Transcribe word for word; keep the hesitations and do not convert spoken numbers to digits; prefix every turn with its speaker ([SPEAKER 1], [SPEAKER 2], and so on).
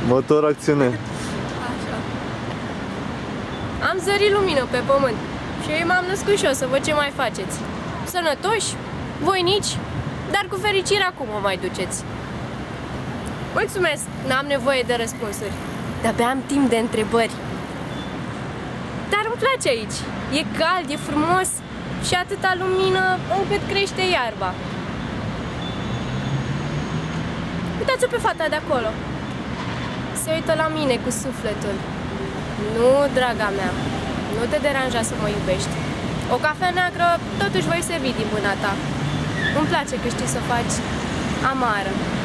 [SPEAKER 1] Motor, acțiune.
[SPEAKER 2] Așa. Am zărit lumină pe pământ și m-am născut și eu să văd ce mai faceți. Sănătoși, voinici, dar cu fericire acum o mai duceți. Mulțumesc, n-am nevoie de răspunsuri. De-abia am timp de întrebări. Dar îmi place aici. E cald, e frumos și atâta lumină încât crește iarba. Uitați-o pe fata de acolo. Se uită la mine cu sufletul. Nu, draga mea, nu te deranja să mă iubești. O cafea neagră totuși voi servi din mâna ta. Îmi place că știi să faci amară.